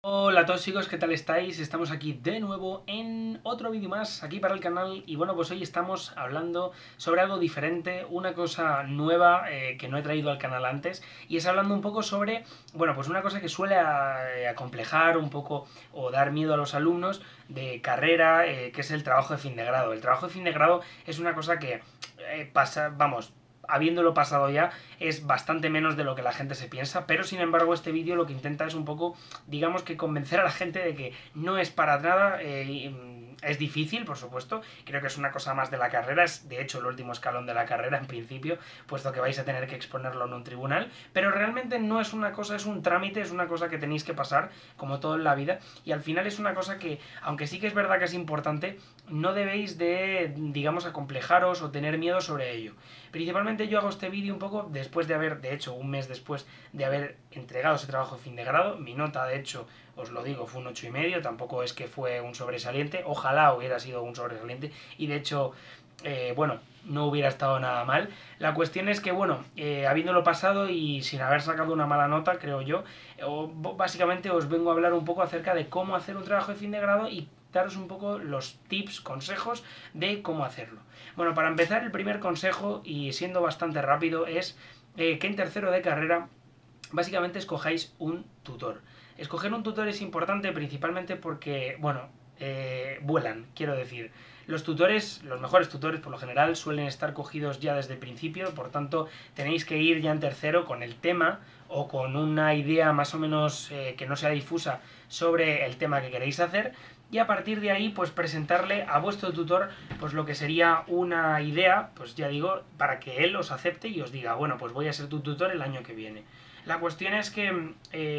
Hola a todos chicos, ¿qué tal estáis? Estamos aquí de nuevo en otro vídeo más aquí para el canal y bueno, pues hoy estamos hablando sobre algo diferente, una cosa nueva que no he traído al canal antes y es hablando un poco sobre, bueno, pues una cosa que suele acomplejar un poco o dar miedo a los alumnos de carrera, que es el trabajo de fin de grado. El trabajo de fin de grado es una cosa que pasa, vamos, habiéndolo pasado ya, es bastante menos de lo que la gente se piensa, pero sin embargo este vídeo lo que intenta es un poco, digamos que convencer a la gente de que no es para nada, es difícil, por supuesto, creo que es una cosa más de la carrera, es de hecho el último escalón de la carrera en principio, puesto que vais a tener que exponerlo en un tribunal, pero realmente no es una cosa, es un trámite, es una cosa que tenéis que pasar, como todo en la vida, y al final es una cosa que, aunque sí que es verdad que es importante, no debéis de, digamos, acomplejaros o tener miedo sobre ello. Principalmente yo hago este vídeo un poco después de haber, de hecho, un mes después de haber entregado ese trabajo de fin de grado. Mi nota, de hecho, os lo digo, fue un 8,5, tampoco es que fue un sobresaliente, ojalá hubiera sido un sobresaliente, y de hecho, bueno, no hubiera estado nada mal. La cuestión es que, bueno, habiéndolo pasado y sin haber sacado una mala nota, creo yo, básicamente os vengo a hablar un poco acerca de cómo hacer un trabajo de fin de grado y daros un poco los tips, consejos de cómo hacerlo. Bueno, para empezar, el primer consejo, y siendo bastante rápido, es que en tercero de carrera básicamente escojáis un tutor. Escoger un tutor es importante principalmente porque, bueno, vuelan, quiero decir. Los tutores, los mejores tutores por lo general, suelen estar cogidos ya desde el principio, por tanto tenéis que ir ya en tercero con el tema o con una idea más o menos que no sea difusa sobre el tema que queréis hacer, y a partir de ahí pues presentarle a vuestro tutor pues lo que sería una idea, pues ya digo, para que él os acepte y os diga, bueno, pues voy a ser tu tutor el año que viene. La cuestión es que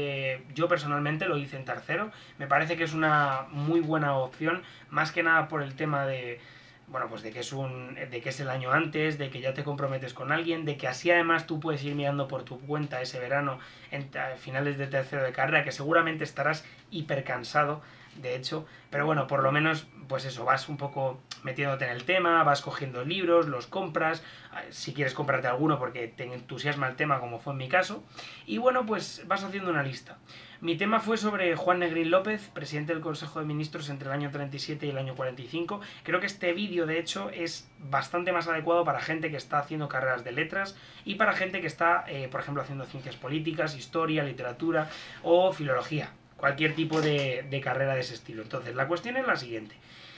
yo personalmente lo hice en tercero, me parece que es una muy buena opción, más que nada por el tema de, bueno, pues de que es el año antes, de que ya te comprometes con alguien, de que así además tú puedes ir mirando por tu cuenta ese verano a finales de tercero de carrera, que seguramente estarás hiper cansado, de hecho, pero bueno, por lo menos, pues eso, vas un poco metiéndote en el tema, vas cogiendo libros, los compras, si quieres comprarte alguno porque te entusiasma el tema, como fue en mi caso, y bueno, pues vas haciendo una lista. Mi tema fue sobre Juan Negrín López, presidente del Consejo de Ministros entre el año 37 y el año 45. Creo que este vídeo, de hecho, es bastante más adecuado para gente que está haciendo carreras de letras y para gente que está, por ejemplo, haciendo ciencias políticas, historia, literatura o filología. Cualquier tipo de carrera de ese estilo. Entonces, la cuestión es la siguiente.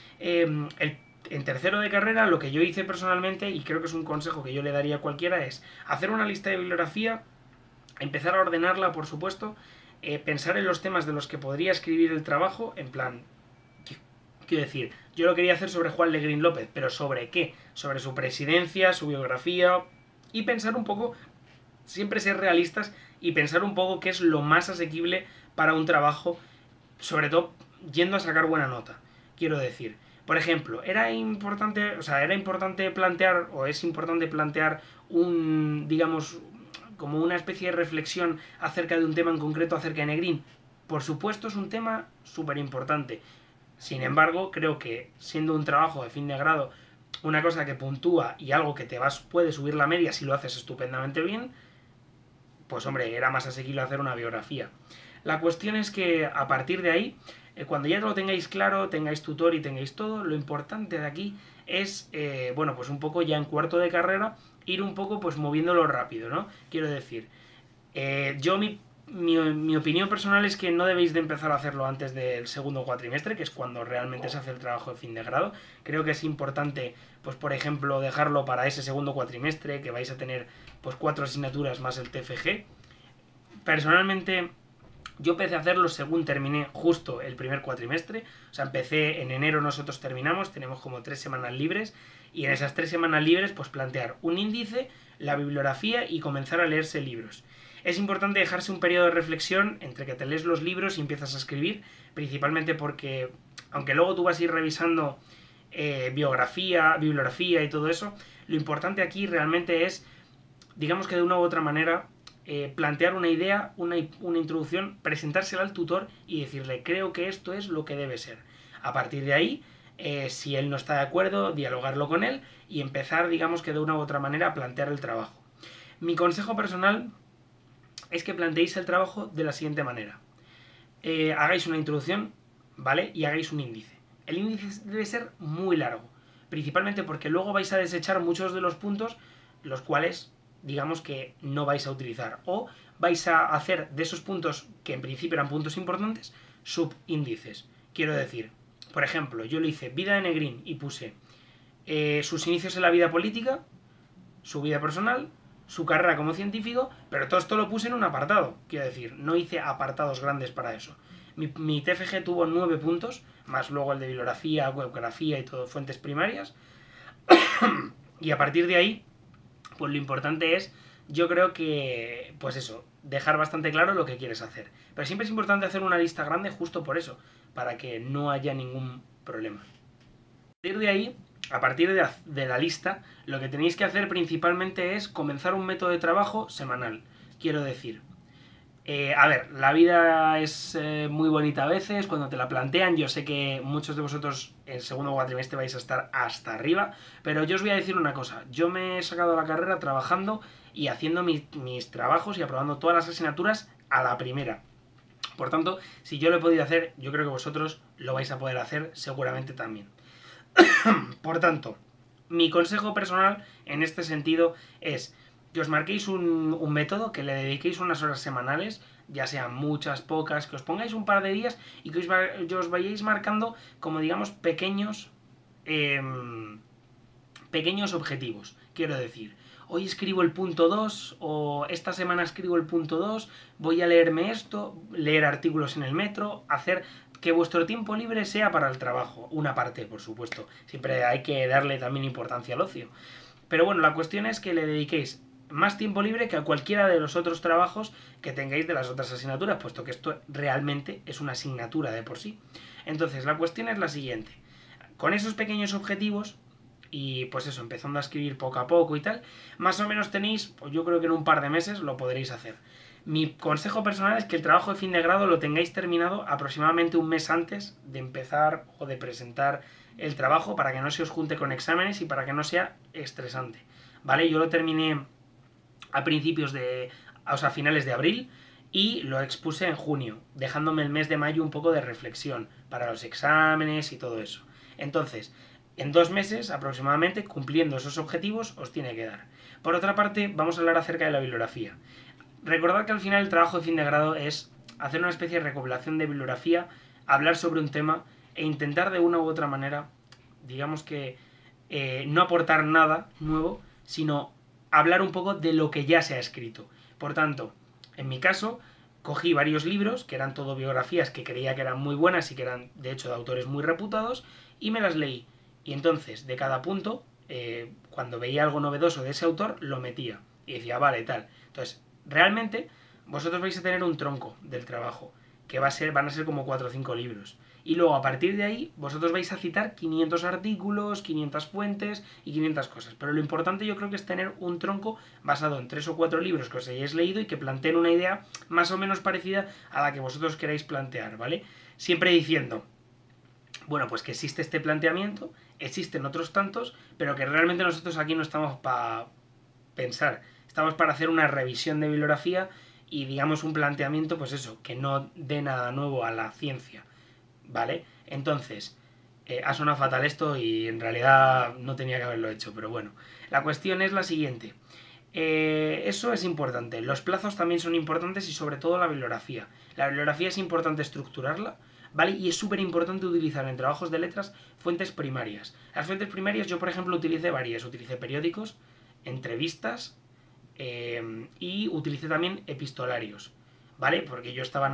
En tercero de carrera, lo que yo hice personalmente, y creo que es un consejo que yo le daría a cualquiera, es hacer una lista de bibliografía, empezar a ordenarla, por supuesto, pensar en los temas de los que podría escribir el trabajo, en plan, quiero decir, yo lo quería hacer sobre Juan Legrín López, pero ¿sobre qué? Sobre su presidencia, su biografía, y pensar un poco, siempre ser realistas y pensar un poco qué es lo más asequible para un trabajo, sobre todo yendo a sacar buena nota, quiero decir. Por ejemplo, era importante plantear, o es importante plantear un, digamos, como una especie de reflexión acerca de un tema en concreto, acerca de Negrín. Por supuesto, es un tema súper importante. Sin embargo, creo que siendo un trabajo de fin de grado, una cosa que puntúa y algo que puede subir la media si lo haces estupendamente bien, pues hombre, era más asequible hacer una biografía. La cuestión es que a partir de ahí, cuando ya lo tengáis claro, tengáis tutor y tengáis todo, lo importante de aquí es, bueno, pues un poco ya en cuarto de carrera, ir un poco pues moviéndolo rápido, ¿no? Quiero decir, yo mi opinión personal es que no debéis de empezar a hacerlo antes del segundo cuatrimestre, que es cuando realmente se hace el trabajo de fin de grado. Creo que es importante, pues por ejemplo, dejarlo para ese segundo cuatrimestre, que vais a tener pues 4 asignaturas más el TFG. Personalmente, yo empecé a hacerlo según terminé justo el primer cuatrimestre. O sea, empecé en enero, nosotros terminamos, tenemos como 3 semanas libres. Y en esas 3 semanas libres, pues plantear un índice, la bibliografía y comenzar a leerse libros. Es importante dejarse un periodo de reflexión entre que te lees los libros y empiezas a escribir, principalmente porque, aunque luego tú vas a ir revisando bibliografía y todo eso, lo importante aquí realmente es, digamos que de una u otra manera, plantear una idea, una introducción, presentársela al tutor y decirle, creo que esto es lo que debe ser. A partir de ahí, si él no está de acuerdo, dialogarlo con él y empezar, digamos que de una u otra manera, a plantear el trabajo. Mi consejo personal es que planteéis el trabajo de la siguiente manera. hagáis una introducción, ¿vale? Y hagáis un índice. El índice debe ser muy largo, principalmente porque luego vais a desechar muchos de los puntos los cuales digamos que no vais a utilizar, o vais a hacer de esos puntos que en principio eran puntos importantes subíndices. Quiero decir, por ejemplo, yo le hice vida de Negrín y puse sus inicios en la vida política, su vida personal, su carrera como científico, pero todo esto lo puse en un apartado. Quiero decir, no hice apartados grandes para eso. Mi TFG tuvo 9 puntos, más luego el de bibliografía, webgrafía y todo, fuentes primarias. Y a partir de ahí, pues lo importante es, yo creo que, pues eso, dejar bastante claro lo que quieres hacer. Pero siempre es importante hacer una lista grande justo por eso, para que no haya ningún problema. A partir de ahí, a partir de la lista, lo que tenéis que hacer principalmente es comenzar un método de trabajo semanal. Quiero decir, a ver, la vida es muy bonita a veces cuando te la plantean. Yo sé que muchos de vosotros en segundo cuatrimestre vais a estar hasta arriba, pero yo os voy a decir una cosa. Yo me he sacado la carrera trabajando y haciendo mis trabajos y aprobando todas las asignaturas a la primera. Por tanto, si yo lo he podido hacer, yo creo que vosotros lo vais a poder hacer seguramente también. Por tanto, mi consejo personal en este sentido es que os marquéis un método, que le dediquéis unas horas semanales, ya sean muchas, pocas, que os pongáis un par de días y que os vayáis marcando como digamos pequeños objetivos. Quiero decir, hoy escribo el punto 2 o esta semana escribo el punto 2, voy a leerme esto, leer artículos en el metro, hacer que vuestro tiempo libre sea para el trabajo, una parte, por supuesto. Siempre hay que darle también importancia al ocio. Pero bueno, la cuestión es que le dediquéis más tiempo libre que a cualquiera de los otros trabajos que tengáis de las otras asignaturas, puesto que esto realmente es una asignatura de por sí. Entonces, la cuestión es la siguiente. Con esos pequeños objetivos, y pues eso, empezando a escribir poco a poco y tal, más o menos tenéis, pues yo creo que en un par de meses lo podréis hacer. Mi consejo personal es que el trabajo de fin de grado lo tengáis terminado aproximadamente un mes antes de empezar o de presentar el trabajo, para que no se os junte con exámenes y para que no sea estresante. ¿Vale? Yo lo terminé a principios de, o sea, a finales de abril, y lo expuse en junio, dejándome el mes de mayo un poco de reflexión para los exámenes y todo eso. Entonces, en 2 meses aproximadamente, cumpliendo esos objetivos, os tiene que dar. Por otra parte, vamos a hablar acerca de la bibliografía. Recordad que al final el trabajo de fin de grado es hacer una especie de recopilación de bibliografía, hablar sobre un tema e intentar de una u otra manera, digamos que no aportar nada nuevo, sino hablar un poco de lo que ya se ha escrito. Por tanto, en mi caso, cogí varios libros, que eran todo biografías que creía que eran muy buenas y que eran de hecho de autores muy reputados, y me las leí. Y entonces, de cada punto, cuando veía algo novedoso de ese autor, lo metía. Y decía, vale, tal. Entonces, realmente, vosotros vais a tener un tronco del trabajo, que van a ser como 4 o 5 libros. Y luego, a partir de ahí, vosotros vais a citar 500 artículos, 500 fuentes y 500 cosas. Pero lo importante yo creo que es tener un tronco basado en 3 o 4 libros que os hayáis leído y que planteen una idea más o menos parecida a la que vosotros queráis plantear, ¿vale? Siempre diciendo, bueno, pues que existe este planteamiento, existen otros tantos, pero que realmente nosotros aquí no estamos para pensar, estamos para hacer una revisión de bibliografía y digamos un planteamiento, pues eso, que no dé nada nuevo a la ciencia, ¿vale? Entonces, ha sonado fatal esto y en realidad no tenía que haberlo hecho, pero bueno, la cuestión es la siguiente. Eso es importante, los plazos también son importantes y sobre todo la bibliografía. La bibliografía es importante estructurarla, ¿vale? Y es súper importante utilizar en trabajos de letras fuentes primarias. Las fuentes primarias yo, por ejemplo, utilicé varias. Utilicé periódicos, entrevistas y utilicé también epistolarios, ¿vale? Porque yo estaba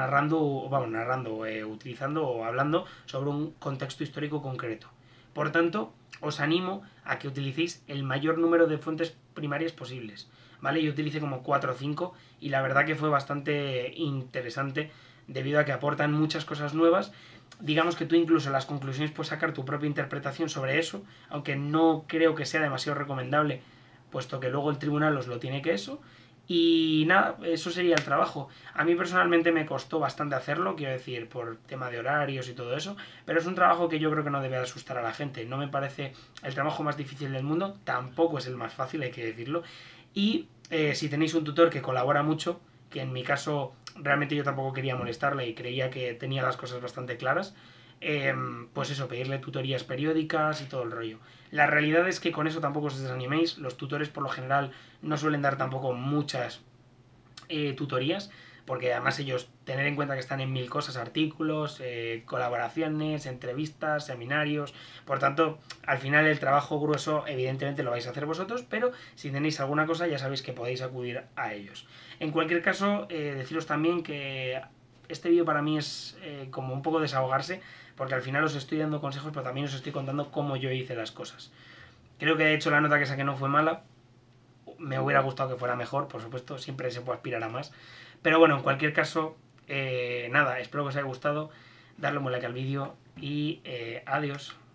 utilizando o hablando sobre un contexto histórico concreto. Por tanto, os animo a que utilicéis el mayor número de fuentes primarias posibles, ¿vale? Yo utilicé como 4 o 5 y la verdad que fue bastante interesante debido a que aportan muchas cosas nuevas. Digamos que tú incluso en las conclusiones puedes sacar tu propia interpretación sobre eso, aunque no creo que sea demasiado recomendable, puesto que luego el tribunal os lo tiene que eso. Y nada, eso sería el trabajo. A mí personalmente me costó bastante hacerlo, quiero decir, por tema de horarios y todo eso, pero es un trabajo que yo creo que no debe asustar a la gente. No me parece el trabajo más difícil del mundo, tampoco es el más fácil, hay que decirlo. Y si tenéis un tutor que colabora mucho, que en mi caso realmente yo tampoco quería molestarle y creía que tenía las cosas bastante claras, pues eso, pedirle tutorías periódicas y todo el rollo. La realidad es que con eso tampoco os desaniméis, los tutores por lo general no suelen dar tampoco muchas tutorías, porque además ellos, tener en cuenta que están en mil cosas, artículos, colaboraciones, entrevistas, seminarios, por tanto, al final el trabajo grueso evidentemente lo vais a hacer vosotros, pero si tenéis alguna cosa ya sabéis que podéis acudir a ellos. En cualquier caso, deciros también que este vídeo para mí es como un poco desahogarse, porque al final os estoy dando consejos, pero también os estoy contando cómo yo hice las cosas. Creo que de hecho la nota que saqué no fue mala, me hubiera gustado que fuera mejor, por supuesto, siempre se puede aspirar a más. Pero bueno, en cualquier caso, nada, espero que os haya gustado, darle un buen like al vídeo y adiós.